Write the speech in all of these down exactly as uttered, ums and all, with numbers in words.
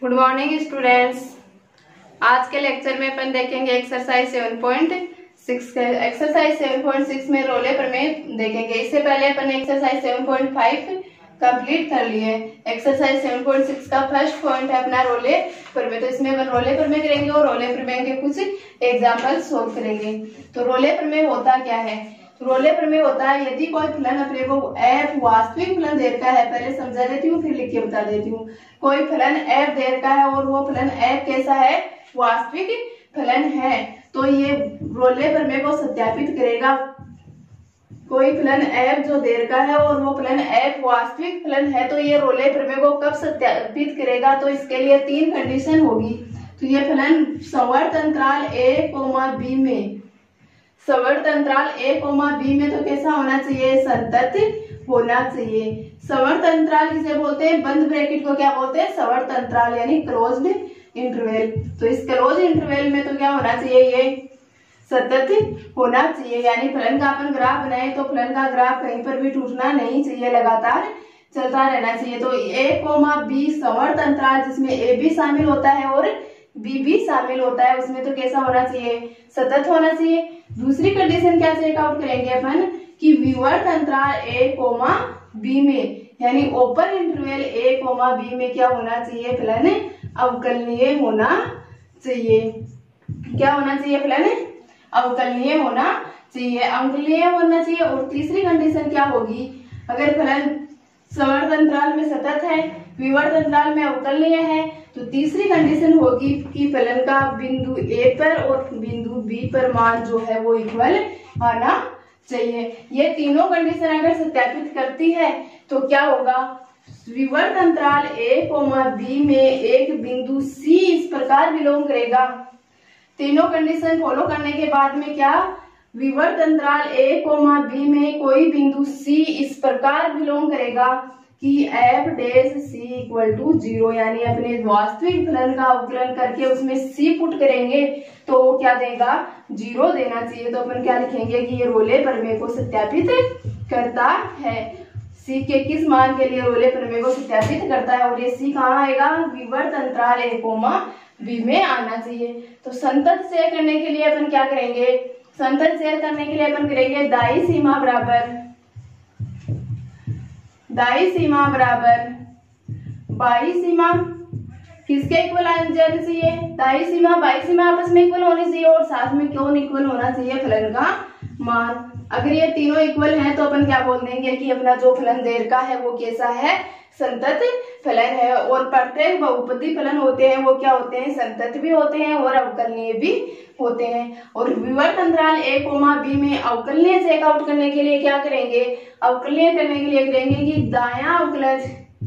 Good morning students. आज के lecture में अपन देखेंगे exercise seven point six. Exercise seven point six में रोले प्रमेय देखेंगे। इससे पहले अपन exercise seven point five complete कर लिए। एक्सरसाइज सेवन पॉइंट सिक्स का फर्स्ट पॉइंट है अपना रोले प्रमेय। तो इसमें अपन रोले प्रमेय करेंगे और रोले प्रमेय के कुछ एग्जाम्पल सोल्व करेंगे। तो रोले प्रमेय होता क्या है? रोले प्रमेय होता है यदि कोई फलन अपने को f वास्तविक फलन दे रखा है, पहले समझा देती हूँ फिर लिख के बता देती हूँ। कोई फलन f दे रखा है और वो फलन f कैसा है? वास्तविक फलन है, तो ये रोले प्रमेय को सत्यापित करेगा। कोई फलन f जो दे रखा है और वो फलन f वास्तविक फलन है, तो ये रोले प्रमेय को कब सत्यापित करेगा? तो इसके लिए तीन कंडीशन होगी। तो ये फलन संवर्त अंतराल a कोमा b में संवर्त अंतराल a कोमा b में तो कैसा होना चाहिए? संतत होना चाहिए। संवर्त अंतराल किसे बोलते हैं? बंद ब्रैकेट को क्या बोलते हैं? संवर्त अंतराल यानी क्लोज्ड इंटरवल। तो इस क्लोज इंटरवल में तो क्या होना चाहिए? ये सतत होना चाहिए। यानी फलन का अपन ग्राफ बनाए तो फलन का ग्राफ कहीं पर भी टूटना नहीं चाहिए, लगातार चलता रहना चाहिए। तो a कोमा b संवर्त अंतराल जिसमें a भी शामिल होता है और b भी शामिल होता है, उसमें तो कैसा होना चाहिए? सतत होना चाहिए। दूसरी कंडीशन क्या चेकआउट करेंगे अपन कि विवर्त अंतराल a कोमा b में यानी open interval a comma b में क्या होना चाहिए? फलन अवकलनीय होना चाहिए। क्या होना चाहिए? फलन अवकलनीय होना चाहिए, अवकलनीय होना चाहिए। और तीसरी कंडीशन क्या होगी? अगर फलन संवर्त अंतराल में सतत है, विवर्त अंतराल में अवकलनीय है, तो तीसरी कंडीशन होगी कि फलन का बिंदु a पर और बिंदु b पर मान जो है वो इक्वल आना चाहिए। ये तीनों कंडीशन अगर सत्यापित करती है तो क्या होगा? विवर्त अंतराल a कोमा b में एक बिंदु c इस प्रकार बिलोंग करेगा। तीनों कंडीशन फॉलो करने के बाद में क्या? विवर्त अंतराल a कोमा b में कोई बिंदु c इस प्रकार बिलोंग करेगा कि f dash c equal to zero, यानी अपने वास्तविक फलन का अवकलन करके उसमें c पुट करेंगे तो वो क्या देगा? जीरो देना चाहिए। तो अपन क्या लिखेंगे कि ये रोले प्रमेय को सत्यापित करता है। c के किस मान के लिए रोले प्रमेय को सत्यापित करता है? और ये c कहाँ आएगा? विवर्त अंतराल a कोमा b में आना चाहिए। तो संतत शेयर करने के लिए अपन क्या करेंगे? संतत शेयर करने के लिए अपन करेंगे दायी सीमा बराबर दायी सीमा बराबर बाई सीमा। किसके इक्वल आना चाहिए? दायी सीमा बाई सीमा आपस में इक्वल होनी चाहिए और साथ में कौन इक्वल होना चाहिए? फलन का मान। अगर ये तीनों इक्वल हैं तो अपन क्या बोल देंगे कि अपना जो फलन दे रखा है वो कैसा है? संतत फलन है। और प्रत्येक बहुपदी फलन होते हैं वो क्या होते हैं? संतत भी होते हैं और अवकलनीय भी होते हैं। और विवर्त अंतराल a कोमा b में अवकलनीय चेकआउट करने के लिए क्या करेंगे? अवकलनीय करने के लिए करेंगे कि दायां अवकलज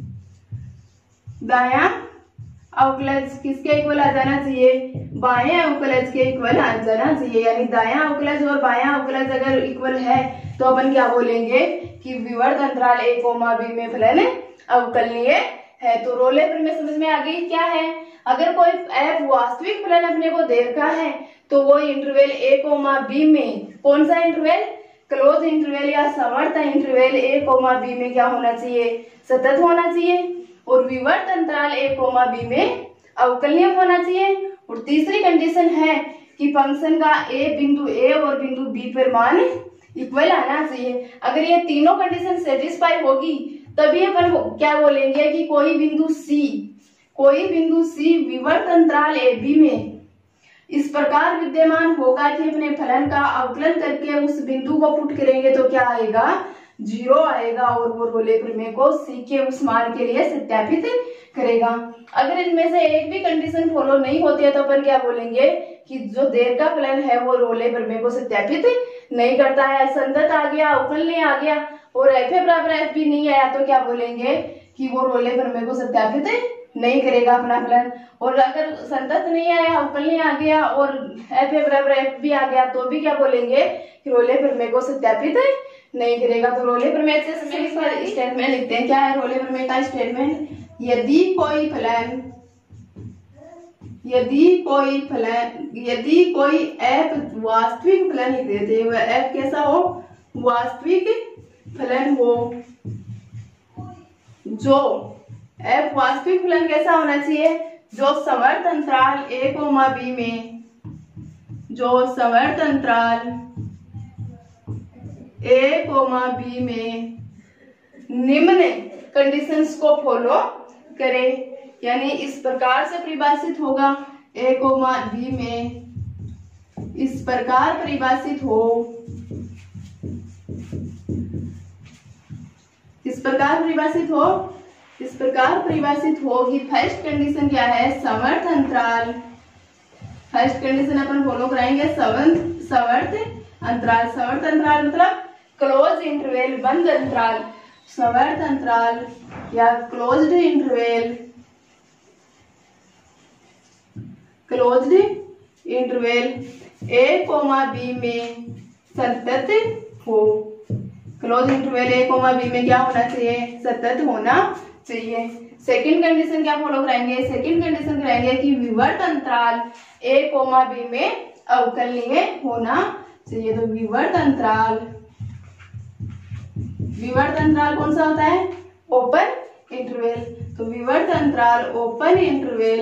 दायां अवकलज किसके इक्वल आ जाना चाहिए? बाएं अवकलज के इक्वल आ जाना चाहिए। यानी दायां अवकलज और बायां अवकलज अगर इक्वल है तो अपन क्या बोलेंगे कि विवर्त अंतराल a कोमा b में फलन अवकलनीय है। तो रोले प्रमेय समझ में आ गई क्या है? अगर कोई f वास्तविक फलन अपने को दे रखा है तो वो इंटरवल a कोमा b में कौन सा इंटरवल? क्लोज इंटरवल या संवर्त इंटरवल a कोमा b में क्या होना चाहिए? सतत होना चाहिए। और विवर्त अंतराल a कोमा b में अवकलनीय होना चाहिए। और तीसरी कंडीशन है कि फंक्शन का a बिंदु a और बिंदु b पर मान इक्वल आना चाहिए। अगर ये तीनों कंडीशन सेटिस्फाई होगी तभी अपन क्या बोलेंगे कि कोई बिंदु c कोई बिंदु c विवर्त अंतराल a b में इस प्रकार विद्यमान होगा कि अपने फलन का अवकलन करके उस बिंदु को पुट करेंगे तो क्या आएगा? जीरो आएगा। और वो रोले प्रमेय को c के उस मान के लिए सत्यापित करेगा। अगर इनमें से एक भी कंडीशन फॉलो नहीं होती है तो अपन क्या बोलेंगे कि जो देर का फलन है वो रोले प्रमेय को सत्यापित नहीं करता है। संतत आ गया, अवकलनीय आ गया और एफ ए बराबर एफ बी नहीं आया तो क्या बोलेंगे कि वो रोले प्रमेय को सत्यापित नहीं करेगा अपना फलन। और अगर संतत नहीं आया, अवकलनीय आ गया और एफ ए बराबर एफ बी आ गया तो भी क्या बोलेंगे कि रोले प्रमेय को सत्यापित नहीं करेगा। तो रोले प्रमेय से स्टेटमेंट लिखते हैं। क्या है रोले प्रमेय का स्टेटमेंट? यदि कोई फलन यदि कोई फलन यदि कोई f वास्तविक फलन लिख देते हैं, वह f कैसा हो? वास्तविक फलन हो जो f वास्तविक फलन कैसा होना चाहिए? जो संवर्त अंतराल ए कोमा बी में जो संवर्त अंतराल ए कोमा बी में निम्न कंडीशंस को फॉलो करे, यानी इस प्रकार से परिभाषित होगा ए कोमा बी में, इस प्रकार परिभाषित हो, इस प्रकार परिभाषित हो, इस प्रकार परिभाषित हो कि फर्स्ट कंडीशन क्या है, संवर्त अंतराल। फर्स्ट कंडीशन अपन फॉलो कराएंगे संवर्त संवर्त अंतराल। संवर्त अंतराल मतलब क्लोज इंटरवल, बंद अंतराल। संवर्त अंतराल या closed interval, closed interval A comma B में सतत हो। Close interval A comma B में क्या होना चाहिए, सतत होना चाहिए। सेकंड कंडीशन क्या फॉलो कराएंगे, सेकंड कंडीशन कराएंगे कि विवर्त अंतराल ए कोमा बी में अवकलनीय होना चाहिए। तो विवर्त अंतराल, विवर्त अंतराल कौन सा होता है, ओपन इंटरवल। तो विवर्त अंतराल open interval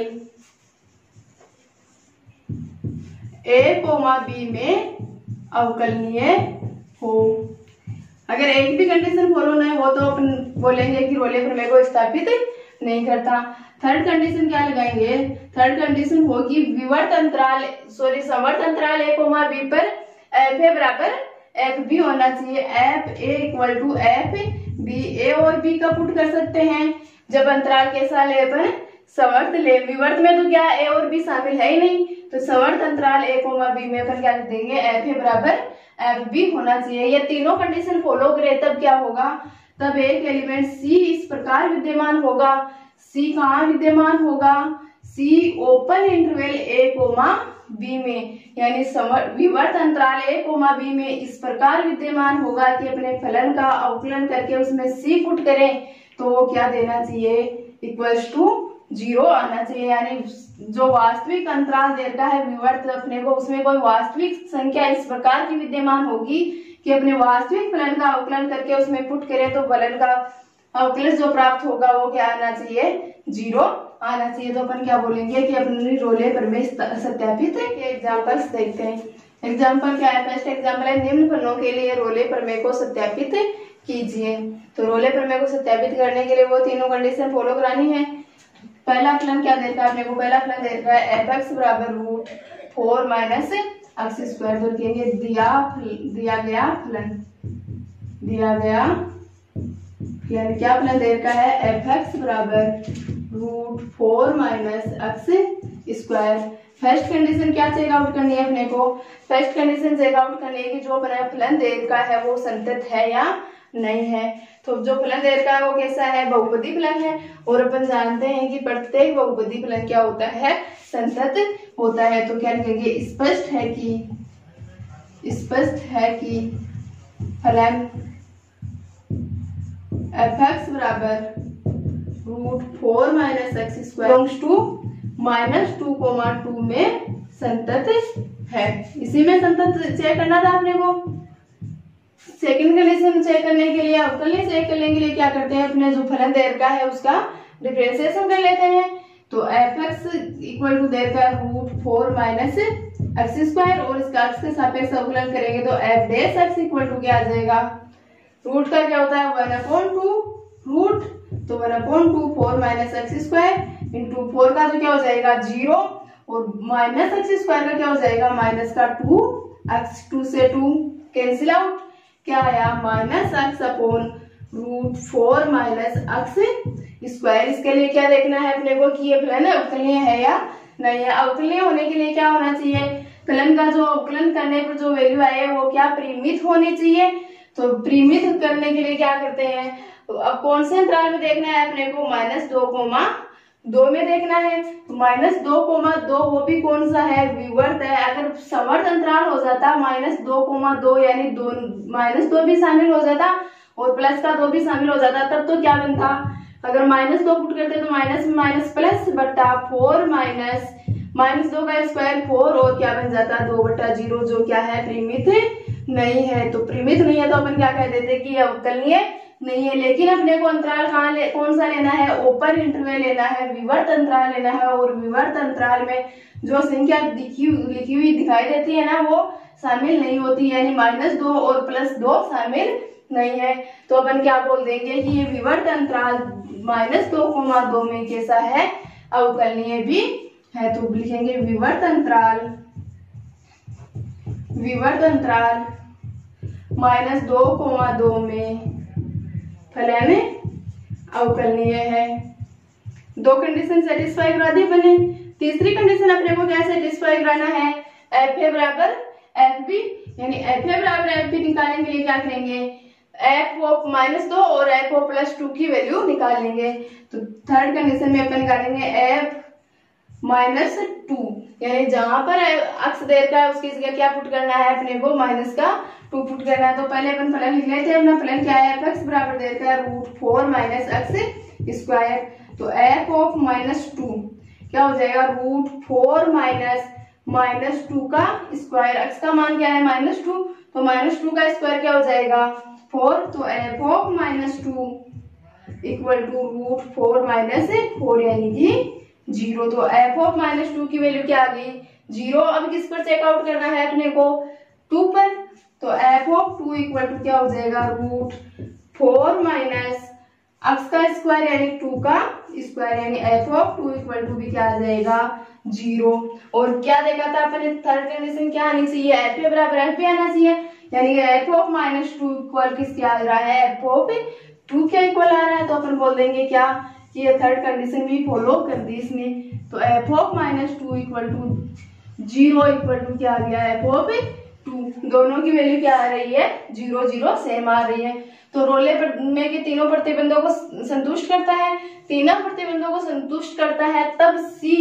A comma B में अवकलनीय हो। अगर एक भी कंडीशन फॉलो नहीं हो तो अपन बोलेंगे कि रोले प्रमेय को स्थापित नहीं करता। थर्ड कंडीशन क्या लगाएंगे, थर्ड कंडीशन होगी विवर्त अंतराल सॉरी संवर्त अंतराल ए कोमा बी पर एफ ए बराबर एफ बी होना चाहिए। F A equal to F B, A और बी का पुट कर सकते हैं जब अंतराल कैसा ले अपन संवर्त ले। विवर्त में तो क्या ए और बी शामिल है ही नहीं, तो संवर्त अंतराल ए कोमा बी में अपन क्या लिख देंगे, एफ ए बराबर एफ बी होना चाहिए। ये तीनों कंडीशन फॉलो करे तब क्या होगा, तब एक एलिमेंट सी इस प्रकार विद्यमान होगा। सी कहाँ विद्यमान होगा, C open interval A comma B में, यानी विवर्त अंतराल ए कोमा बी में इस प्रकार विद्यमान होगा कि अपने फलन का अवकलन करके उसमें सी पुट करें तो वो क्या देना चाहिए, इक्वल्स टू जीरो आना चाहिए। यानी जो वास्तविक अंतराल दे रखा है विवर्त अपने को, उसमें कोई वास्तविक संख्या इस प्रकार की विद्यमान होगी कि अपने वास्तविक फलन का अवकलन करके उसमें पुट करें तो फलन का अवकलन जो प्राप्त होगा वो क्या आना चाहिए, जीरो आना चाहिए। तो अपन क्या बोलेंगे कि अपनी रोले प्रमेय सत्यापित है। एग्जांपल्स देखते हैं। एग्जांपल क्या है, फर्स्ट एग्जांपल है निम्न फलनों के लिए रोले प्रमेय को सत्यापित कीजिए। तो रोले प्रमेय को सत्यापित करने के लिए वो तीनों कंडीशन फॉलो करानी है। पहला फलन क्या देता है अपने को, पहला फलन देता है एफ एक्स बराबर root four minus x square. तो लिखेंगे दिया दिया गया फलन, दिया गया यानी क्या फलन दे रखा है, एफ एक्स बराबर root four minus x square. First condition क्या चेक आउट करनी है अपने को, फर्स्ट कंडीशन चेक आउट करनी है कि जो अपना फलन दे रखा है वो संतत है या नहीं है। तो जो फलन दे रखा है वो कैसा है, बहुपदी फलन है, और अपन जानते हैं कि प्रत्येक बहुपदी फलन क्या होता है, संतत होता है। तो क्या लिखेंगे, स्पष्ट है कि स्पष्ट है कि फलन एफ एक्स बराबर root four minus x square belongs to minus two comma two में संतत है। इसी में संतत चेक करना था अपने को। सेकंड कंडीशन चेक करने के लिए, अवकलनीय चेक करने के लिए क्या करते हैं, अपने जो फलन दे रखा है उसका डिफरेंशिएशन कर लेते हैं। तो एफ एक्स इक्वल टू दे रखा है root four minus x square, और इसका एक्स के सापेक्ष अवकलन करेंगे तो f dash x equal to क्या आ जाएगा, रूट का क्या होता है वन अपॉन टू रूट, तो one upon two four minus x square into four का तो क्या हो जाएगा जीरो, और माइनस एक्स स्क्वायर का क्या हो जाएगा माइनस का टू एक्स, टू से टू कैंसिल आउट, क्या आया minus x upon root four minus x square. इसके लिए क्या देखना है अपने को कि ये फलन अवकलनीय है या नहीं है। अवकलनीय होने के लिए क्या होना चाहिए, फलन का जो अवकलन करने पर जो वैल्यू आए वो क्या परिमित होनी चाहिए। तो परिमित करने के लिए क्या करते हैं, तो अब कौन से अंतराल में देखना है अपने को, माइनस दो कोमा दो में देखना है। तो माइनस दो कोमा दो वो भी कौन सा है, विवर्त है। अगर समवर्त अंतराल हो जाता माइनस दो कोमा दो यानी दो माइनस दो भी शामिल हो जाता और प्लस का दो भी शामिल हो जाता, तब तो क्या बनता, अगर माइनस दो पुट करते तो माइनस में माइनस प्लस बट्टा फोर माइनस माइनस दो का स्क्वायर फोर, और क्या बन जाता दो बट्टा जीरो, जो क्या है परिमित नहीं है। तो परिमित नहीं है तो अपन क्या कह देते कि अवकलनीय नहीं है, लेकिन अपने को अंतराल कहाँ ले, कौन सा लेना है, ओपन इंटरवल लेना है, विवर्त अंतराल लेना है। और विवर्त अंतराल में जो संख्या लिखी लिखी हुई दिखाई देती है ना वो शामिल नहीं होती, यानी माइनस दो और प्लस दो शामिल नहीं है। तो अपन क्या बोल देंगे कि ये विवर्त अंतराल माइनस दो कोमा दो में कैसा है, अवकलनीय भी है। तो लिखेंगे विवर्त अंतराल, विवर्त अंतराल माइनस दो कोमा दो में फलन अवकलनीय है। दो कंडीशन सेटिस्फाई करा दी बने। तीसरी कंडीशन अपने को क्या सेटिस्फाई कराना है, एफ ए बराबर एफ बी, यानी एफ ए बराबर एफ बी निकालने के लिए क्या करेंगे, एफ ऑफ माइनस दो और एफ ऑफ प्लस टू की वैल्यू निकाल लेंगे। तो थर्ड कंडीशन में अपन निकालेंगे एफ माइनस टू, यानी जहां पर अक्स दे रखा है उसकी जगह क्या पुट करना है अपने को, माइनस का टू पुट करना है। तो पहले अपन फलन लिख लेते हैं, अपना फलन क्या है, एफ एक्स बराबर दे रखा है root four minus x square. तो एफ ऑफ माइनस टू क्या हो जाएगा, root four minus minus two का स्क्वायर, एक्स का मान क्या है माइनस टू, तो माइनस टू का स्क्वायर क्या हो जाएगा फोर। तो f of minus two equal to root four minus four यानी कि जीरो। तो एफ ऑफ माइनस टू की वैल्यू क्या आ गई, जीरो। अब किस पर चेकआउट करना है अपने को, टू पर। तो f of two equal to क्या हो जाएगा, रूट फोर माइनस एक्स का स्क्वायर यानी टू का स्क्वायर, यानी f of two equal to भी क्या आ जाएगा जीरो। और क्या देखा था अपने, थर्ड कंडीशन क्या आनी चाहिए, एफ ए बराबर एफ बी आना चाहिए, यानी f of minus two equal किस क्या आ रहा है, एफ ऑफ टू क्या इक्वल आ रहा है। तो अपन बोल देंगे क्या कि ये थर्ड कंडीशन भी फॉलो कर दी इसमें। तो f of minus two equal to zero equal to क्या आ गया, एफ ऑफ टू, दोनों की वैल्यू क्या आ रही है, जीरो जीरो सेम आ रही है। तो रोले में के तीनों प्रतिबंधों को संतुष्ट करता है, तीनों प्रतिबंधों को संतुष्ट करता है, तब सी,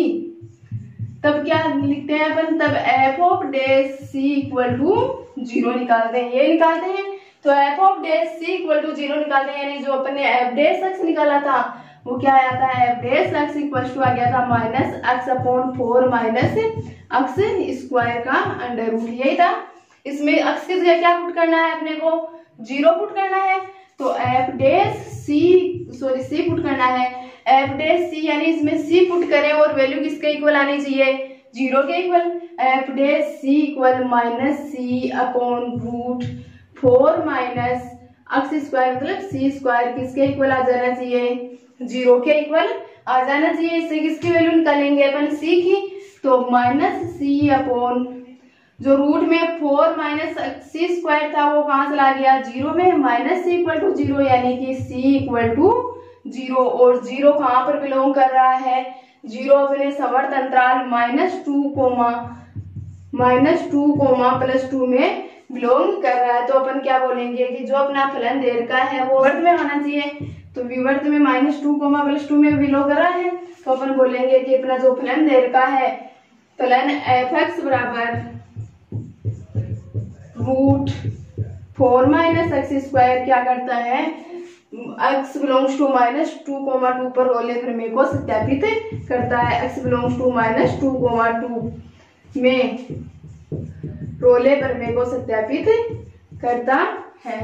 तब क्या लिखते हैं अपन, तब f of dash c equal to zero निकालते हैं, ये निकालते हैं। तो f of dash c equal to zero निकालते हैं, यानी जो अपन ने एफ डैश एक्स निकाला था वो क्या आया था, f dash x equal to आ गया था minus x upon four minus x square का अंडर रूट, यही था। इसमें एक्स की जगह क्या पुट करना है अपने को, जीरो पुट करना है। तो f dash c sorry c put करना है, एफ डैश सी यानी इसमें सी पुट करें और वैल्यू किसके इक्वल आनी चाहिए, जीरो के equal. F dash c equal minus सी upon root four minus x square, मतलब सी स्क्वायर किसके इक्वल आ जाना चाहिए, जीरो के इक्वल आ जाना चाहिए। इससे किसकी वैल्यू निकालेंगे अपन, सी की। तो माइनस सी अपॉन जो रूट में फोर माइनस सी स्क्वायर था वो कहां चला गया, जीरो में, minus C equal to zero, यानी कि सी इक्वल टू जीरो। और जीरो कहां पर बिलोंग कर रहा है, जीरो अपने समवर्त अंतराल minus two comma minus two comma plus two में बिलोंग कर रहा है। तो अपन क्या बोलेंगे कि जो अपना फलन दे रखा है वो वर्त में होना चाहिए। तो विवर्त में minus two comma plus two में बिलोंग कर रहा है, तो अपन बोलेंगे कि अपना जो फलन दे रखा है, फलन एफ एक्स बराबर root four minus x square क्या करता है, x belongs to minus two comma two पर रोले प्रमेय को सत्यापित करता है। x belongs to minus two comma two में रोले प्रमेय को सत्यापित करता है,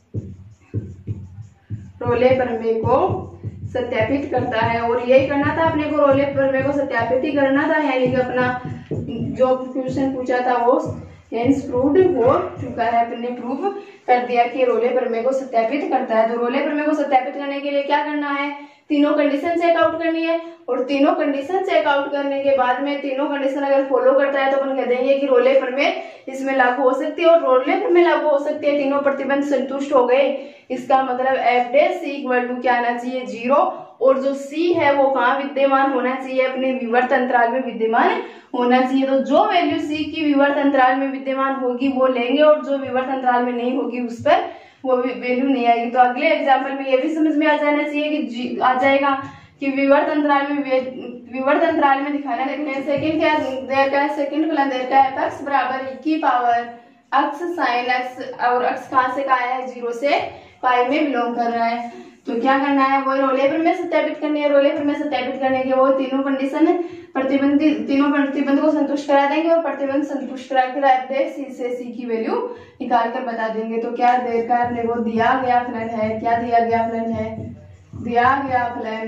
रोले प्रमेय को सत्यापित करता है। और यही करना था अपने को, रोले प्रमेय को सत्यापित ही करना था, यानी कि अपना जो क्वेश्चन पूछा था वो प्रूव्ड हो चुका है, अपने प्रूव कर दिया कि रोले प्रमेय को सत्यापित करता है। तो रोले प्रमेय को सत्यापित करने के लिए क्या करना है, तीनों कंडीशन चेक आउट करनी है। और तीनों कंडीशन चेक आउट करने के बाद में तीनों कंडीशन अगर फॉलो करता है तो अपन कह देंगे कि रोले प्रमेय इसमें लागू हो सकती है, और रोले प्रमेय लागू हो सकती है, तीनों प्रतिबंध संतुष्ट हो गए। इसका मतलब f dash c equal to क्या आना चाहिए, जीरो। और जो सी है वो कहाँ विद्यमान होना चाहिए, अपने विवर्त अंतराल में विद्यमान होना चाहिए। तो जो वैल्यू सी की विवर्त अंतराल में विद्यमान होगी वो लेंगे, और जो विवर्त अंतराल में नहीं होगी उस पर वो वैल्यू नहीं आएगी। तो अगले एग्जाम्पल में ये भी समझ में आ जाना चाहिए कि आ जाएगा कि विवर्त अंतराल में विवर्त अंतराल में दिखाना देखते हैं। सेकंड क्या देर का है, सेकंड फलन देर का है एक्स बराबर एक की पावर एक्स साइन एक्स, और एक्स कहाँ से कहाँ है, जीरो से पाई में बिलोंग कर रहा है। तो क्या करना है, वो रोले प्रमेय सत्यापित करनी है। रोले प्रमेय सत्यापित करने के वो तीनों कंडीशन प्रति प्रतिबंध तीनों प्रतिबंध को संतुष्ट करा देंगे और प्रतिबंध संतुष्ट करा कर एफ डैश सी से सी की वैल्यू निकाल कर बता देंगे। तो क्या देर का अपने को दिया गया फलन है, क्या दिया गया फलन है, दिया गया फलन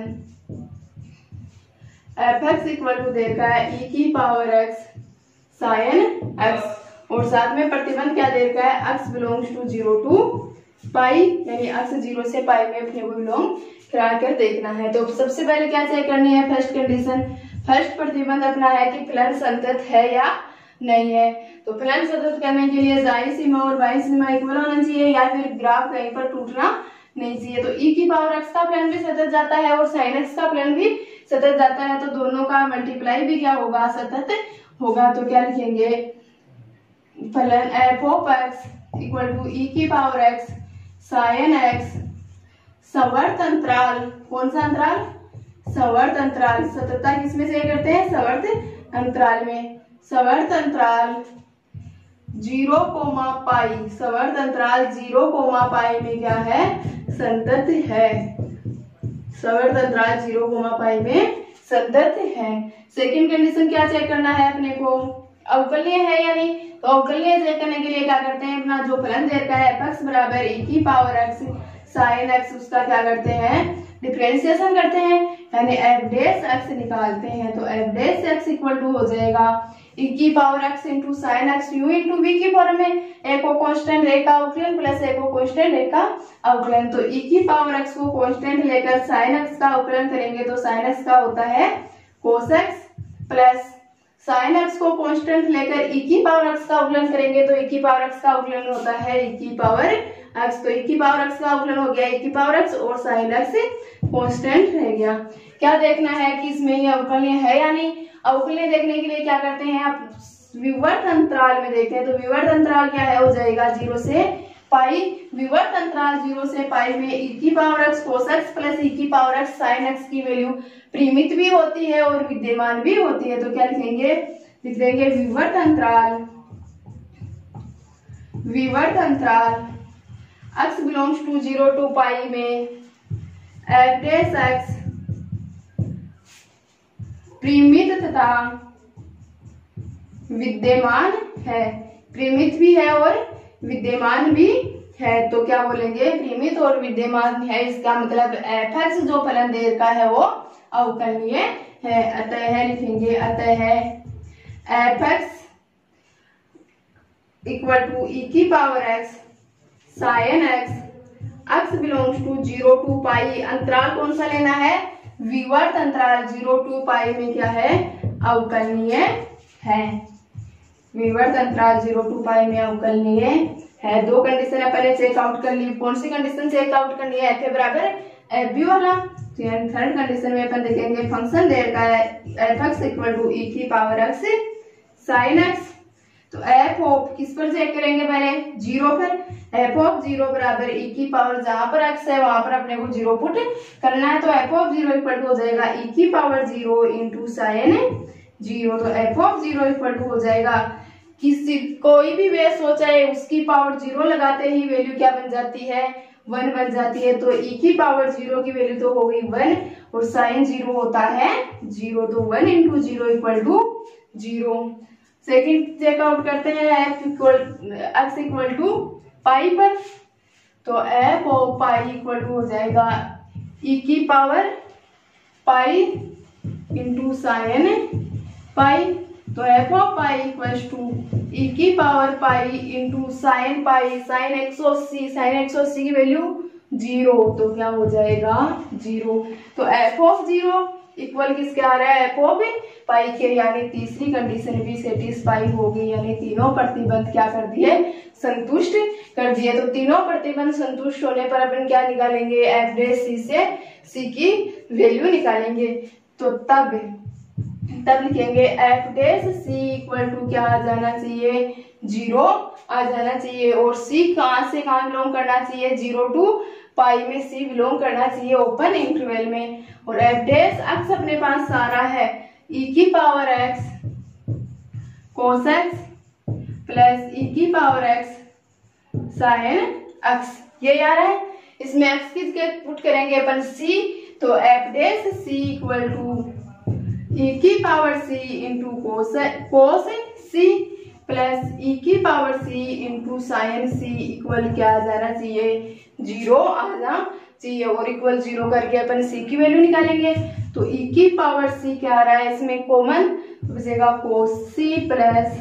एफ एक्स इक्वल टू देर का है ई की पावर एक्स साइन एक्स और साथ में प्रतिबंध क्या देर का है x belongs to zero to pi यानी एक्स जीरो से पाई में अपने को बिलोंग करा कर देखना है। तो सबसे पहले क्या चेक करनी है, फर्स्ट कंडीशन, फर्स्ट प्रतिबंध अपना है कि फलन संतत है या नहीं है। तो फलन संतत करने के लिए दाई सीमा और बाई सीमा इक्वल होना चाहिए या फिर ग्राफ कहीं पर टूटना नहीं चाहिए। तो ई की पावर एक्स का फलन भी सतत जाता है और साइन एक्स का फलन भी सतत जाता है, तो दोनों का मल्टीप्लाई भी क्या होगा, सतत होगा। तो क्या लिखेंगे, फलन F of x equal to e की पावर एक्स साइन एक्स सवर्त अंतराल, कौन सा अंतराल, सवर्त अंतराल, सततता किसमें से करते हैं, सवर्त अंतराल में, सवर्त अंतराल जीरो कोमा पाई, सवर्त अंतराल जीरो कोमा पाई में क्या है, संतत है, सवर्त अंतराल जीरो कोमा पाई में संतत है। सेकंड कंडीशन क्या चेक करना है अपने को, अवकलनीय है या नहीं। तो अवकलनीय चेक करने के लिए क्या करते हैं, अपना जो फलन देर का है एफ एक्स बराबर ई की पावर एक्स साइन एक्स, उसका क्या करते हैं, डिफरेंशिएशन करते हैं यानी एफ डैश एक्स निकालते हैं। तो f dash x equal to हो जाएगा ई की power x into sine x u into v की फॉर्म में, ए को कांस्टेंट रे का अवकलन प्लस ए को कांस्टेंट रे का अवकलन। तो ई की पावर एक्स को कांस्टेंट लेकर साइन एक्स का अवकलन करेंगे तो साइन एक्स का होता है cos x plus sine x को कांस्टेंट लेकर ई की पावर एक्स का अवकलन करेंगे तो ई की पावर एक्स का अवकलन होता है ई की पावर एक्स। तो ई की पावर एक्स का अवकलन हो गया ई की पावर एक्स और साइन एक्स कांस्टेंट रह गया। क्या देखना है कि इसमें ये अवकलनीय है या नहीं। अवकलनीय देखने के लिए क्या करते हैं आप, विवर्त अंतराल में देखते हैं। तो विवर्त अंतराल क्या है, हो जाएगा जीरो से पाई, विवर्त अंतराल जीरो से पाई में ई की power x cos x plus e की पावर एक्स साइन एक्स की वैल्यू परिमित भी होती है और विद्यमान भी होती है। तो क्या लिखेंगे, लिख देंगे विवर्त अंतराल, विवर्त अंतराल x belongs to zero to pi में एफ डैश एक्स परिमित तथा विद्यमान है, परिमित भी है और विद्यमान भी है। तो क्या बोलेंगे, परिमित और विद्यमान है, इसका मतलब एफ एक्स जो फलन देर का है वो अवकलनीय है। अतः है लिखेंगे, अतः है F x equal to e की power x sine x x belongs to zero to pi, अंतराल कौन सा लेना है, विवर्त अंतराल जीरो टू पाई में क्या है, अवकलनीय है, विवर्त अंतराल जीरो टू पाई में अवकलनीय है। दो कंडीशन अपन ने चेक आउट कर ली, कौन सी कंडीशन चेक आउट करनी है, एफ ए बराबर एफ बी वाला। थर्ड कंडीशन में अपन देखेंगे फंक्शन देर का है F x equal to e की पावर एक्स साइन एक्स। तो एफ ऑफ किस पर चेक करेंगे, पहले जीरो पर, एफ ऑफ जीरो बराबर ई की पावर, जहां पर एक्स है वहां पर अपने को जीरो पुट करना है। तो f of zero equal to हो जाएगा ई की power zero into sine zero. तो f of zero equal to हो जाएगा, किसी कोई भी बेस हो चाहे उसकी पावर जीरो लगाते ही वैल्यू क्या बन जाती है, वन बन जाती है। तो ई की पावर जीरो की वैल्यू तो हो गई वन और साइन जीरो होता है जीरो, तो one into zero equal to zero. Second check out करते हैं f equal x equal to pi पर। तो f of pi equal to हो जाएगा ई की power pi into sine pi. तो f of pi equal to e की power pi into sine pi, sine एक सौ अस्सी, साइन एक सौ अस्सी की वैल्यू जीरो, तो क्या हो जाएगा जीरो। तो एफ ऑफ जीरो इक्वल किसके आ रहा है, एफ ऑफ पाई के, यानी तीसरी कंडीशन भी सेटिस्फाई होगी, यानी तीनों प्रतिबंध क्या कर दिए, संतुष्ट कर दिए। तो तीनों प्रतिबंध संतुष्ट होने पर अपन क्या निकालेंगे, एफ डैश सी से सी की वैल्यू निकालेंगे। तो तब तब लिखेंगे f dash c equal to क्या आ जाना चाहिए, जीरो आ जाना चाहिए। और सी कहां से कहां बिलोंग करना चाहिए, जीरो टू पाई में सी बिलोंग करना चाहिए ओपन इंटरवल में। और एफ डैश एक्स अपने पास सारा है ई की power x cos x plus e की पावर एक्स साइन एक्स, ये आ रहा है। इसमें एक्स की जगह पुट करेंगे अपन सी, तो f dash c equal to e की power c into cos cos c plus e की power c into sine c equal क्या आ जाना चाहिए, जीरो आना चाहिए। और इक्वल जीरो करके अपन सी की वैल्यू निकालेंगे। तो ई की पावर सी क्या आ रहा है इसमें कॉमन, तो बचेगा cos c plus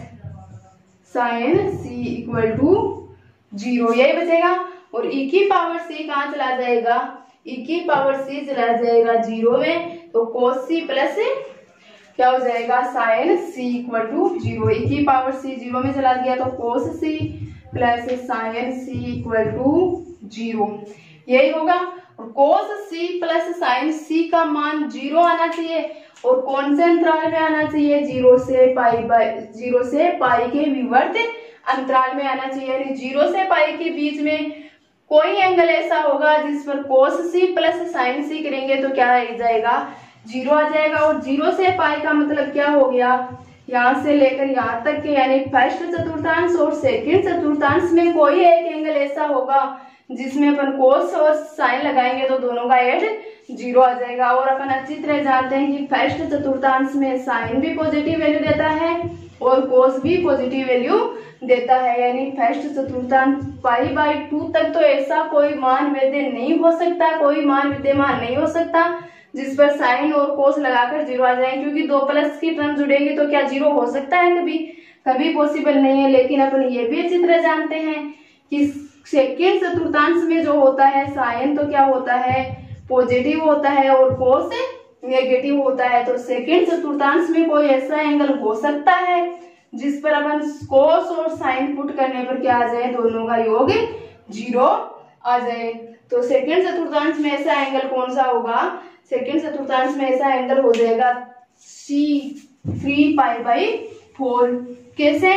sine c equal to zero, यही बचेगा। और ई की पावर सी कहाँ चला जाएगा, ई की पावर सी चला जाएगा जीरो में, तो कोस सी प्लस क्या हो जाएगा sine c equal to zero. E की पावर सी जीरो में चला गया तो cos c plus sine c equal to zero, यही होगा। और कोस सी प्लस साइन सी का मान जीरो आना चाहिए और कौन से अंतराल में आना चाहिए, जीरो से पाई बाई जीरो से पाई के विवर्त अंतराल में आना चाहिए। यानी जीरो से पाई के बीच में कोई एंगल ऐसा होगा जिस पर कोस सी प्लस साइन सी करेंगे तो क्या आ जाएगा, जीरो आ जाएगा। और जीरो से पाई का मतलब क्या हो गया, यहाँ से लेकर यहाँ तक के यानी फर्स्ट चतुर्थांश और सेकंड चतुर्थांश में कोई एक एंगल ऐसा होगा जिसमें अपन कोस और साइन लगाएंगे तो दोनों का एड जीरो आ जाएगा। और अपन अच्छी तरह जानते हैं कि फर्स्ट चतुर्थांश में साइन भी पॉजिटिव वैल्यू देता है और कोस भी पॉजिटिव वैल्यू देता है। यानी फर्स्ट चतुर्थांश पाई बाई टू तक तो ऐसा कोई मान वेद्य नहीं हो सकता, कोई मान विद्यमान नहीं हो सकता जिस पर साइन और कोस लगाकर जीरो आ जाए, क्योंकि दो प्लस की टर्म जुड़ेगी तो क्या जीरो हो सकता है, कभी कभी पॉसिबल नहीं है। लेकिन अपन ये भी अच्छी तरह जानते हैं कि सेकेंड चतुर्थांश में जो होता है साइन तो क्या होता है पॉजिटिव होता है और कोस नेगेटिव होता है। तो सेकेंड चतुर्थांश में कोई ऐसा एंगल हो सकता है जिस पर अपन कोस और साइन पुट करने पर क्या आ जाए, दोनों का योग जीरो आ जाए। तो सेकेंड चतुर्थांश में ऐसा एंगल कौन सा होगा, सेकेंड चतुर्थांश में ऐसा एंगल हो जाएगा c three pi by four. कैसे,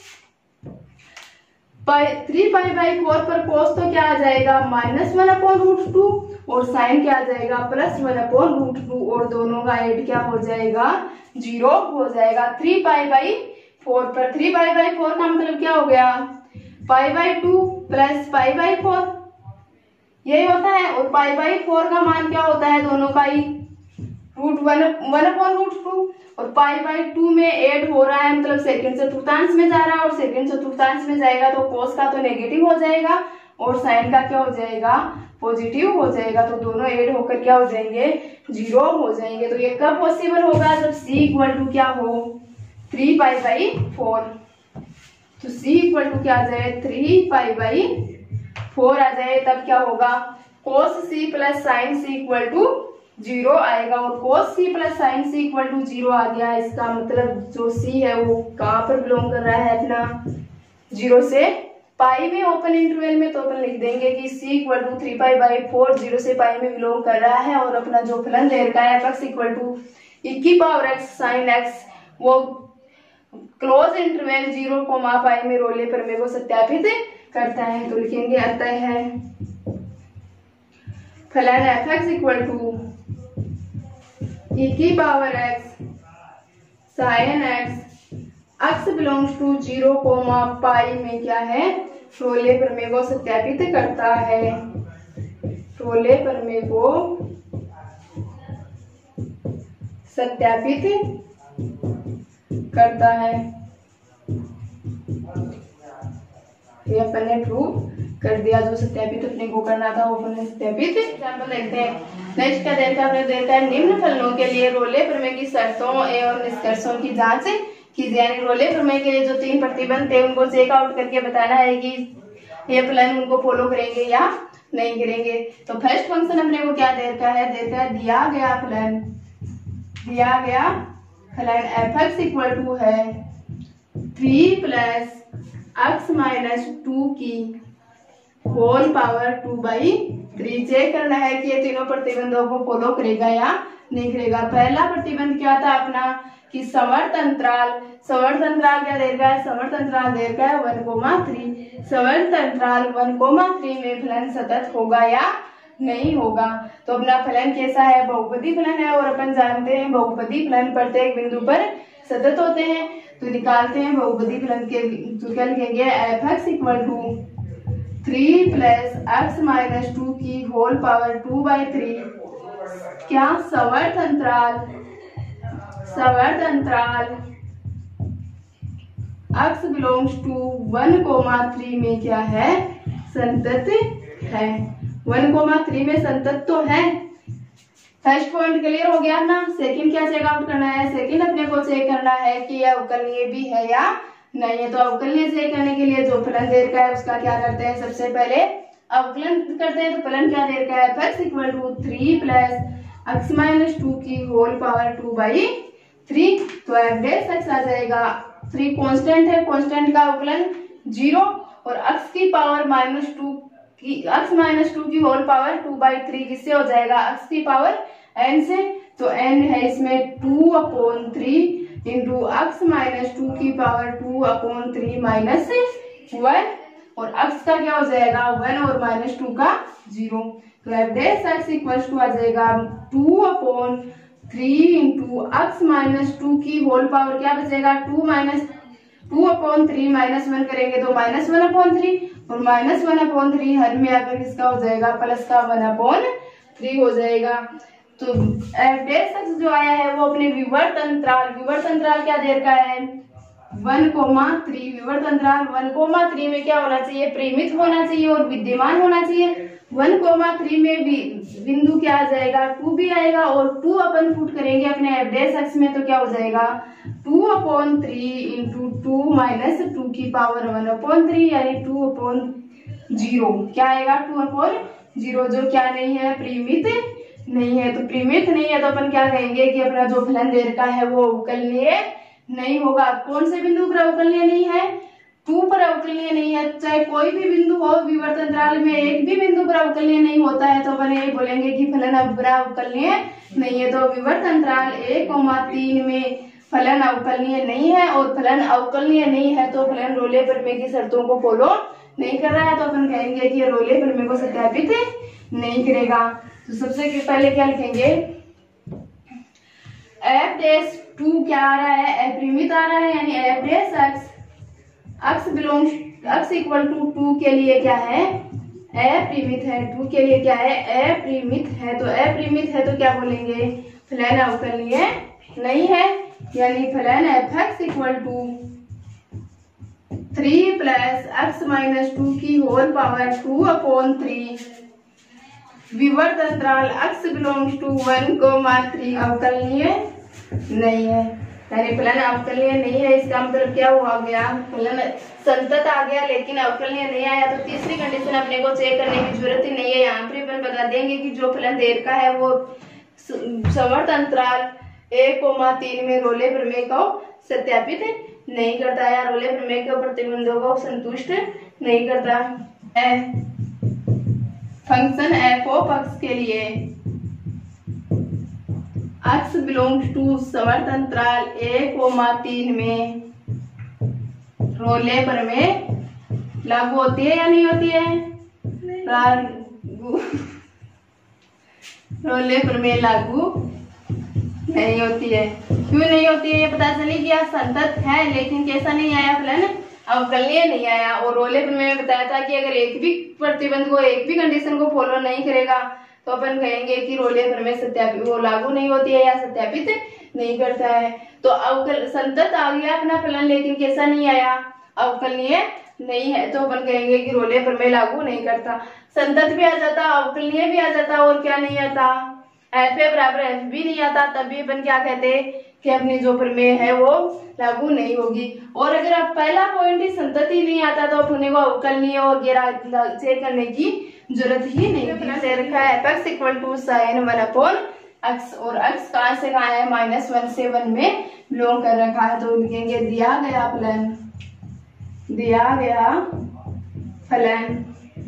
थ्री पाई बाई फोर पर कोस तो क्या आ जाएगा minus one upon root two और साइन क्या आ जाएगा plus one upon root two और दोनों का एड क्या हो जाएगा जीरो हो जाएगा। थ्री पाई बाई फोर पर थ्री पाई बाई फोर का मतलब क्या हो गया, pi by two plus pi by four, यही होता है। और पाई बाई फोर का मान क्या होता है, दोनों का ही root one one upon root two और पाई बाई टू में ऐड हो रहा है मतलब सेकंड चतुर्थांश में जा रहा है और सेकंड चतुर्थांश में जाएगा तो कोस का तो नेगेटिव हो जाएगा और साइन का क्या हो जाएगा पॉजिटिव हो जाएगा। तो दोनों ऐड होकर क्या हो जाएंगे, जीरो हो जाएंगे। तो ये कब पॉसिबल होगा, जब सी इक्वल टू क्या हो, थ्री पाई बाई फोर। तो सी इक्वल टू क्या आ जाए, थ्री पाई बाई फोर आ जाए, तब क्या होगा cos c plus sine c equal to zero आएगा। और cos c plus sine c equal to zero आ गया, इसका मतलब जो सी है वो कहाँ पर बिलोंग कर रहा है, अपना जीरो से पाई में ओपन इंटरवल में। तो अपन लिख देंगे कि सी equal to three pi by four zero से पाई में बिलोंग कर रहा है। और अपना जो फलन ले रखा है एक्स इक्वल टू ई की पावर एक्स साइन एक्स वो close interval zero comma pi में रोले प्रमेय को सत्यापित करता है। तो लिखेंगे अतः है फलन F x equal to e की power x sine x x belongs to zero comma pi में क्या है, रोले प्रमेय को सत्यापित करता है। रोले प्रमेय को सत्यापित करता है, ये अपन ने प्रूव कर दिया। जो सत्यापित अपने को करना था वो अपने सत्यापित। एग्जाम्पल देखते हैं। नेक्स्ट क्या देर का देर का निम्न फलनों के लिए रोले प्रमेय की शर्तों एवं निष्कर्षों की जांच कीजिए। यानी रोले प्रमेय के लिए जो तीन प्रतिबंध थे उनको चेक आउट करके बताना है कि ये फलन उनको फॉलो करेंगे या नहीं करेंगे। तो फर्स्ट फंक्शन अपने को क्या देर का है, देर का दिया गया फलन दिया गया फलन एफ एक्स इक्वल टू है three plus x minus two की whole power two by three. Check करना है कि ये तीनों प्रतिबंधों को फॉलो करेगा या नहीं करेगा। पहला प्रतिबंध क्या था अपना कि समवर्त अंतराल, समवर्त अंतराल क्या देर का है, समवर्त अंतराल देर का है वन कोमा थ्री। समवर्त अंतराल वन कोमा थ्री में फलन सतत होगा या नहीं होगा। तो अपना फलन कैसा है, बहुपदी फलन है और अपन जानते हैं बहुपदी फलन प्रत्येक बिंदु पर सतत होते हैं। तो निकालते हैं बहुपदी फलन के, तो क्या लिखेंगे f x equal to three plus x minus two की whole power two by three. क्या समवर्त अंतराल सवर्त अंतराल x belongs to one comma three में क्या है, संतत है। वन कोमा थ्री में संतत तो है। फर्स्ट पॉइंट क्लियर हो गया ना। सेकंड क्या चेक आउट करना है, सेकंड अपने को चेक करना है कि यह अवकलनीय भी है या नहीं है। तो अवकलनीय चेक करने के लिए जो फलन दे रखा है उसका क्या करते हैं, सबसे पहले अवकलन करते हैं। तो फलन क्या दे रखा है, x equal to three plus x minus two की whole power two by three. तो एफ डेस एक्स आ जाएगा, थ्री कांस्टेंट है, कांस्टेंट का अवकलन जीरो और x की पावर माइनस टू की x माइनस टू की whole power two by three किससे हो जाएगा, x की पावर n से। तो n है इसमें two upon three into x minus two की power two upon three minus one और x का क्या हो जाएगा, वन और माइनस टू का जीरो। तो f dash x equal to आ जाएगा two upon three into x minus two की होल पावर क्या बचेगा, two minus two upon three minus one करेंगे तो माइनस वन अपॉन थ्री और माइनस वन अपॉन थ्री हर में आकर किसका हो जाएगा, प्लस का वन अपॉन थ्री हो जाएगा। तो एफ डेस एक्स जो आया है वो अपने विवर्त अंतराल, विवर्त अंतराल क्या दे रखा है, वन कोमा थ्री। विवर्त अंतराल वन कोमा थ्री में क्या होना चाहिए, परिमित होना चाहिए और विद्यमान होना चाहिए। वन कोमा थ्री में भी बिंदु क्या आ जाएगा, टू भी आएगा और टू अपन पुट करेंगे अपने एफ डेस एक्स में तो क्या हो जाएगा, two upon three into two minus two की पावर वन अपॉन थ्री यानी टू अपॉन जीरो। क्या आएगा, टू अपॉन जीरो, जो क्या नहीं है, परिमित नहीं है। तो परिमित नहीं है तो अपन क्या कहेंगे कि अपना जो फलन दे रखा है वो अवकलनीय नहीं होगा। कौन से बिंदु पर अवकलनीय नहीं है, टू पर अवकलनीय नहीं है। चाहे कोई भी बिंदु हो विवर्त अंतराल में, एक भी बिंदु पर अवकलनीय नहीं होता है तो अपन ये बोलेंगे कि फलन अवकलनीय नहीं है। तो विवर्त अंतराल एक कोमा तीन में फलन अवकलनीय नहीं है और फलन अवकलनीय नहीं है तो फलन रोले प्रमेय की शर्तों को फॉलो नहीं कर रहा है तो अपन कहेंगे कि रोले प्रमेय को सत्यापित नहीं करेगा। तो सबसे पहले क्या लिखेंगे, एफ डेस टू क्या आ रहा है, अपरिमित आ रहा है यानी F dash X x belongs X equal to two के लिए क्या है, अपरिमित है। टू के लिए क्या है, अपरिमित है। तो अपरिमित है तो क्या बोलेंगे, फलन अवकलनीय नहीं है यानी फलन F x equal to three plus x minus two की whole power two upon three विवर्त अंतराल x belongs to one comma three अवकलनीय नहीं है यानी फलन अवकलनीय नहीं है। इसका मतलब क्या हुआ गया, फलन संतत आ गया लेकिन अवकलनीय नहीं आया। तो तीसरी कंडीशन अपने को चेक करने की जरूरत ही नहीं है। यहाँ पर अपन बता देंगे कि जो फलन दे रखा है वो सवर्त अंतराल एक कोमा तीन में रोले प्रमेय को सत्यापित नहीं करता या रोले प्रमेय के प्रतिबंधों को संतुष्ट नहीं करता है। फंक्शन एफ ऑफ एक्स के लिए एक्स बिलोंग्स टू सवर्त अंतराल एक कोमा तीन में रोले प्रमेय लागू होती है या नहीं होती है, रोले प्रमेय लागू नहीं होती है। क्यों नहीं होती है ये पता चली गया, संतत है लेकिन कैसा नहीं आया, फलन अवकलनीय नहीं आया। और रोले प्रमेय में बताया था कि अगर एक भी प्रतिबंध को, एक भी कंडीशन को फॉलो नहीं करेगा तो अपन कहेंगे कि रोले प्रमेय सत्यापित वो लागू नहीं होती है या सत्यापित नहीं करता है। तो अवकल संतत आ गया अपना फलन लेकिन कैसा नहीं आया, अवकलनीय नहीं है तो अपन कहेंगे कि रोले प्रमेय लागू नहीं करता। संतत भी आ जाता, अवकलनीय भी आ जाता और क्या नहीं आता, एफ ए बराबर एफ भी नहीं आता, तभी अपन क्या कहते कि अपनी जो प्रमेय है वो लागू नहीं होगी। और अगर आप पहला पॉइंट ही संतत ही नहीं आता तो अपने को अवकलनीय और वगैरह चेक करने की जरूरत ही नहीं है। रखा है F x equal to sine one upon X और एक्स कहाँ से कहाँ है, माइनस वन से वन में बिलोंग कर रखा है। तो लिखेंगे दिया गया फलन, दिया गया फलन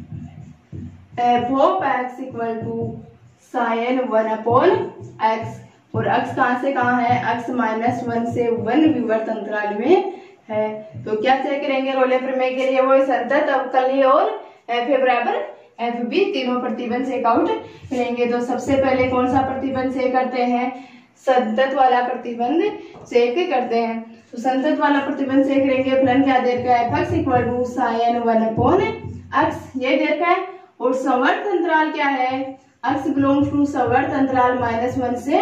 F of x equal to sine one upon X और x कहाँ से कहाँ है, x माइनस वन से वन विवर्त अंतराल में है। तो क्या चेक करेंगे रोले प्रमेय के लिए, वो संतत अवकलनीय और एफ ए बराबर एफ बी तीनों प्रतिबंध चेक आउट करेंगे। तो सबसे पहले कौन सा प्रतिबंध चेक करते हैं, संतत वाला प्रतिबंध चेक करते हैं। तो संतत वाला प्रतिबंध चेक करेंगे, फलन क्या दे रखा है, F x equal to sine one upon X ये दे रखा है और सवर्त अंतराल क्या है, x बिलोंग्स टू सवर्त अंतराल माइनस वन से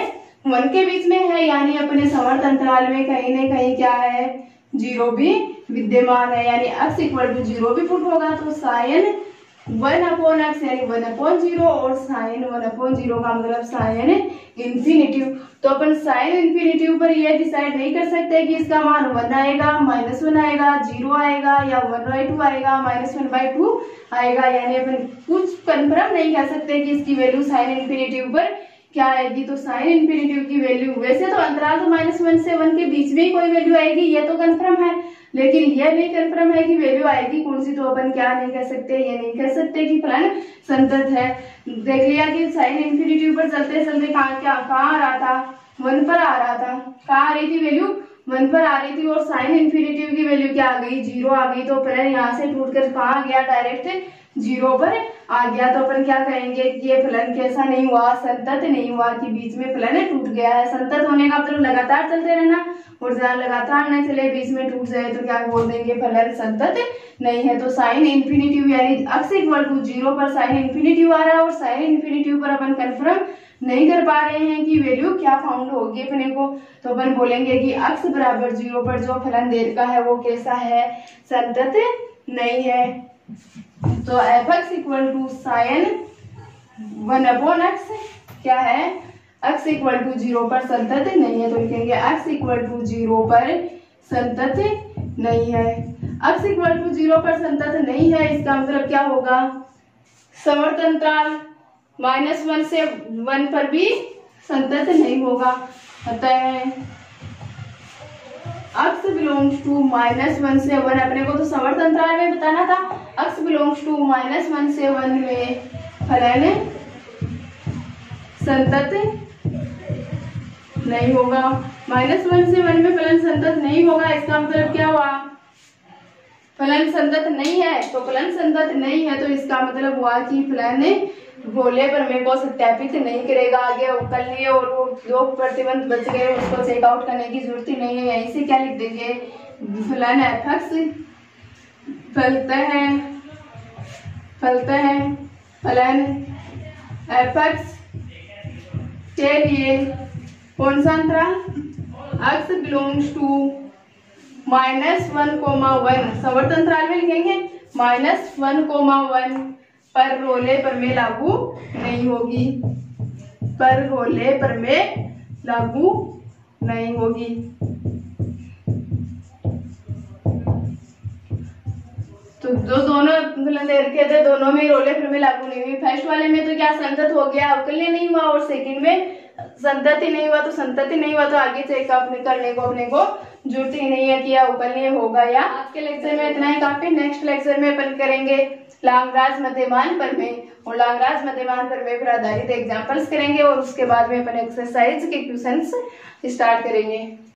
वन के बीच में है, यानी अपने समवर्त अंतराल में कहीं न कहीं क्या है, जीरो भी विद्यमान है, यानी x इक्वल टू जीरो भी पुट होगा। तो साइन वन अपॉन एक्स यानी वन अपॉन जीरो, और साइन वन अपॉन जीरो का मतलब साइन इन्फिनिटिव। तो अपन साइन इन्फिनिटिव पर यह डिसाइड नहीं कर सकते कि इसका मान वन आएगा, माइनस वन आएगा, जीरो आएगा, या वन बाई टू आएगा, माइनस वन बाई टू आएगा, यानी अपन कुछ कंफर्म नहीं कह सकते कि इसकी वैल्यू साइन इन्फिनिटिव पर क्या आएगी। तो साइन इन्फिनिटिव की वैल्यू, वैसे तो अंतराल तो माइनस वन से वन के बीच में ही कोई वैल्यू आएगी, ये तो कंफर्म है, लेकिन यह नहीं कंफर्म है कि वैल्यू आएगी कौन सी। तो अपन क्या नहीं कह सकते, ये नहीं कह सकते कि फलन संतत है। देख लिया कि साइन इन्फिनिटिव पर चलते चलते कहाँ क्या कहाँ आ रहा था, वन पर आ रहा था, कहाँ आ रही थी वैल्यू, वन पर आ रही थी, और साइन इन्फिनिटिव की वैल्यू क्या आ गई, जीरो आ गई। तो फलन यहाँ से टूट कर कहाँ आ गया, डायरेक्ट जीरो पर आ गया। तो अपन क्या कहेंगे कि ये फलन कैसा नहीं हुआ, संतत नहीं हुआ, कि बीच में फलन टूट गया है। संतत होने का मतलब लगातार चलते रहना, और जहाँ लगातार न चले बीच में टूट जाए तो क्या बोल देंगे, फलन संतत नहीं है। तो साइन इन्फिनिटिव यानी x इक्वल टू जीरो पर साइन इन्फिनिटिव आ रहा है, और साइन इन्फिनिटिव पर अपन कंफर्म नहीं कर पा रहे हैं कि वैल्यू क्या फाउंड होगी अपने को। तो अपन बोलेंगे कि x बराबर जीरो पर जो फलन दे रखा है वो कैसा है, संतत नहीं है। तो F x equal to sine one upon X क्या है, x इक्वल टू जीरो पर संतत नहीं है। तो लिखेंगे x इक्वल टू जीरो पर संतत नहीं है। x इक्वल टू जीरो पर संतत नहीं है, इसका मतलब क्या होगा, समवर्त अंतराल माइनस वन से वन पर भी संतत नहीं होगा। अतः x belongs to minus one से वन, अपने को तो समवर्त अंतराल में बताना था, x belongs to minus one से वन में फलन संतत नहीं होगा। माइनस वन से वन में फलन संतत नहीं होगा, इसका मतलब क्या हुआ, फलन संतत नहीं है। तो फलन संतत नहीं है तो इसका मतलब हुआ कि फलन गोले प्रमेय को सत्यापित नहीं करेगा, आगे अवकलनीय और वो जो प्रतिबंध बच गए उसको चेकआउट करने की जरूरत ही नहीं है। यहीं से क्या लिख देंगे, फलन एफ एक्स फलता है फलता है फलन एफ एक्स के लिए कौन सा अंतराल, x belongs to minus one comma one, समवर्त अंतराल में लिखेंगे माइनस वन कोमा वन पर रोले प्रमेय लागू नहीं होगी, पर रोले प्रमेय लागू नहीं होगी। तो जो दोनों फलन दे रखे थे दोनों में रोले प्रमेय लागू नहीं हुई। फर्स्ट वाले में तो क्या संतत हो गया, अवकलनीय नहीं हुआ, और सेकंड में संतत ही नहीं हुआ। तो संतत ही नहीं हुआ तो आगे चेक अपने करने को अपने को जरूरत ही नहीं है कि अवकलनीय होगा। या आज के लेक्चर में इतना ही काफी। नेक्स्ट लेक्चर में अपन करेंगे लाग्रांज मध्यमान प्रमेय, और लाग्रांज मध्यमान प्रमेय पर आधारित एग्जांपल्स करेंगे, और उसके बाद में अपन एक्सरसाइज के क्वेश्चंस स्टार्ट करेंगे।